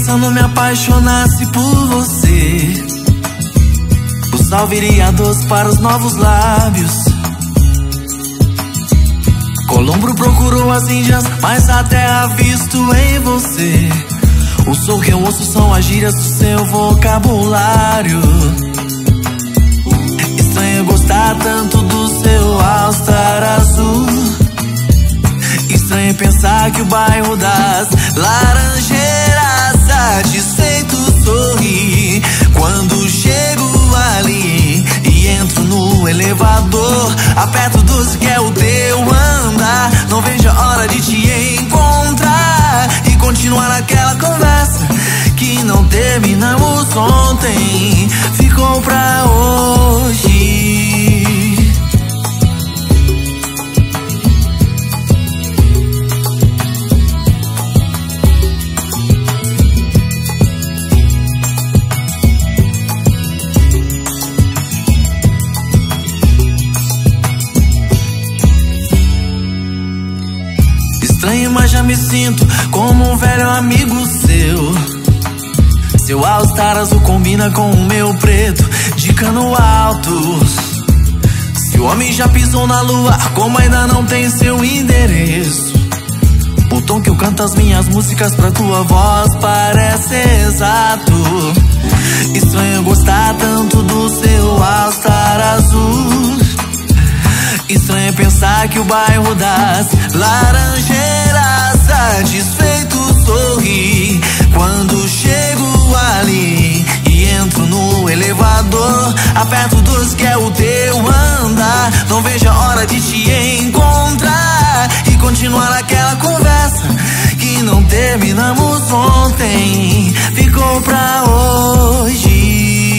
pensando me apaixonasse por você. O sal viria doce para os novos lábios. Colombo procurou as Índias, mas a terra visto em você. O som que eu ouço são as gírias do seu vocabulário. Estranho gostar tanto do seu All-Star azul. Estranho pensar que o bairro das Laranjeiras satisfeito sorri quando chego ali e entro no elevador. Aperto o 12 que é o teu andar. Não vejo a hora de te encontrar e continuar aquela conversa que não terminamos ontem. Ficou pra hoje. Estranho, mas já me sinto como um velho amigo seu. Seu All-Star azul combina com o meu preto de cano alto. Se o homem já pisou na lua, como ainda não tem seu endereço? O tom que eu canto as minhas músicas pra tua voz parece exato. Estranho gostar tanto do seu All-Star azul. Estranho pensar que o bairro das Laranjeiras satisfeito sorri quando chego ali e entro no elevador. Aperto o 12 que é o teu andar. Não vejo a hora de te encontrar e continuar aquela conversa que não terminamos ontem. Ficou pra hoje.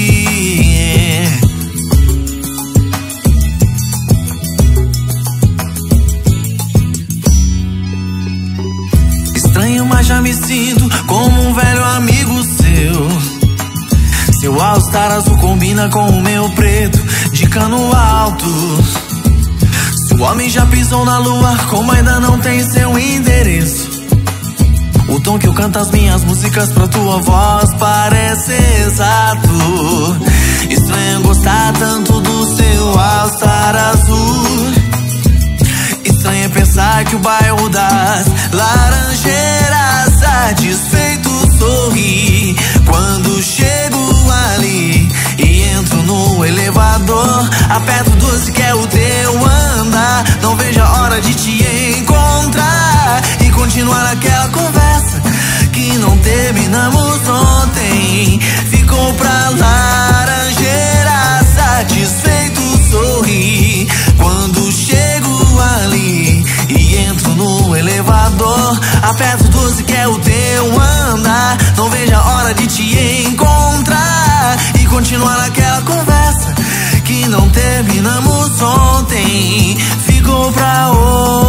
Estranho, mas já me sinto como um velho amigo seu. Seu All-Star azul combina com o meu preto de cano alto. Se o homem já pisou na lua, como ainda não tem seu endereço? O tom que eu canto as minhas músicas pra tua voz parece exato. Estranho gostar tanto do seu All-Star azul. Estranho pensar que o bairro das Laranjeiras satisfeito sorri quando chego ali e entro no elevador. Aperto o 12 que é o teu andar. Não vejo a hora de te encontrar e continuar aquela conversa que não terminamos ontem. Ficou pra Laranjeira satisfeito sorri quando chego ali e entro no elevador. Aperto o 12 que é o teu andar. Não vejo a hora de te encontrar e continuar aquela conversa que não terminamos ontem. Ficou pra hoje.